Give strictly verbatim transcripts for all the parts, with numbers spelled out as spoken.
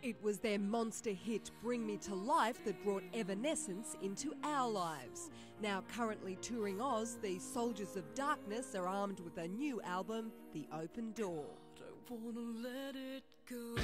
It was their monster hit Bring Me to Life that brought Evanescence into our lives. Now currently touring Oz, the Soldiers of Darkness are armed with a new album, The Open Door. Don't wanna let it go.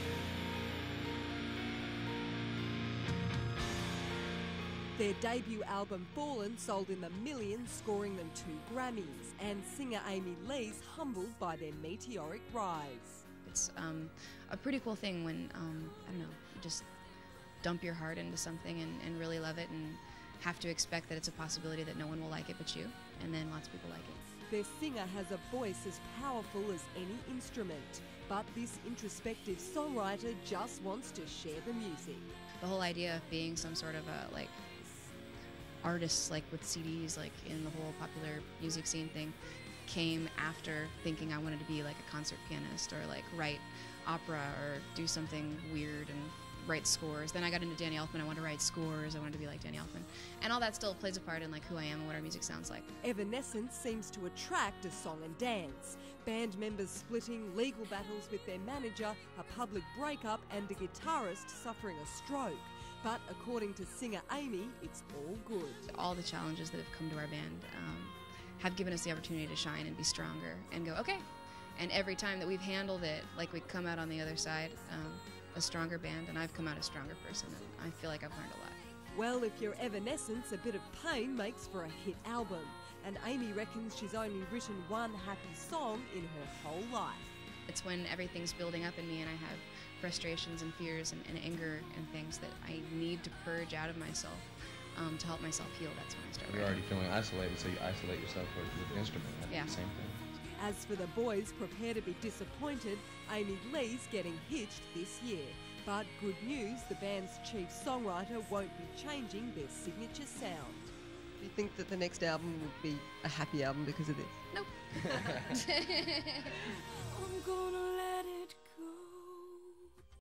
Their debut album Fallen sold in the millions, scoring them two Grammys, and singer Amy Lee's humbled by their meteoric rise. It's um, a pretty cool thing when, um, I don't know, you just dump your heart into something and, and really love it and have to expect that it's a possibility that no one will like it but you, and then lots of people like it. Their singer has a voice as powerful as any instrument, but this introspective songwriter just wants to share the music. The whole idea of being some sort of a, like, artists, like with C Ds, like in the whole popular music scene thing, came after thinking I wanted to be like a concert pianist or like write opera or do something weird and write scores. Then I got into Danny Elfman. I wanted to write scores. I wanted to be like Danny Elfman. And all that still plays a part in like who I am and what our music sounds like. Evanescence seems to attract a song and dance. Band members splitting, legal battles with their manager, a public breakup and a guitarist suffering a stroke. But according to singer Amy, it's all good. All the challenges that have come to our band um, have given us the opportunity to shine and be stronger and go, okay. And every time that we've handled it, like we come out on the other side um, a stronger band, and I've come out a stronger person, and I feel like I've learned a lot. Well, if you're Evanescence, a bit of pain makes for a hit album. And Amy reckons she's only written one happy song in her whole life. It's when everything's building up in me and I have frustrations and fears and, and anger and things that I need to purge out of myself um, to help myself heal. That's when I start You're writing. already feeling isolated, so you isolate yourself with, with the instrument. That's Yeah. the same thing. As for the boys, prepare to be disappointed. Amy Lee's getting hitched this year. But good news, the band's chief songwriter won't be changing their signature sound. Do you think that the next album will be a happy album because of this? Nope. I'm gonna let